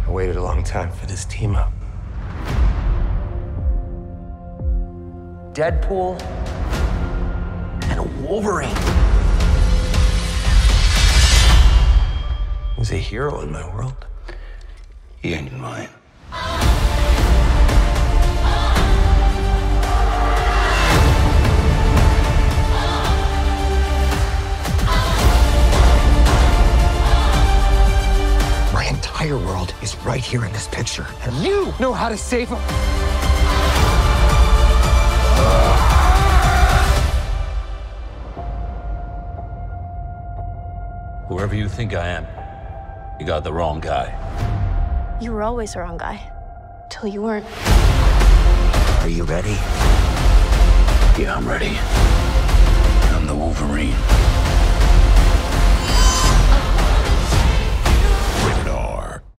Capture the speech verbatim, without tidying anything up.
I waited a long time for this team up. Deadpool and a Wolverine. He's a hero in my world. He ain't in mine. My entire world is right here in this picture, and you know how to save him. Whoever you think I am, you got the wrong guy. You were always the wrong guy. Till you weren't. Are you ready? Yeah, I'm ready. I'm the Wolverine.